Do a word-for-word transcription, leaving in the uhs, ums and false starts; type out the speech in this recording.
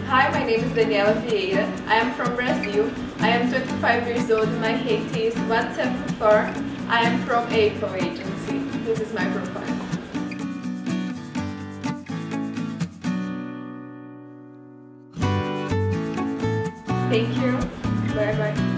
Hi, my name is Daniella. I am from Brazil. I am twenty-five years old. My height is one seventy-four. I am from A P O agency. This is my profile. Thank you. Bye bye.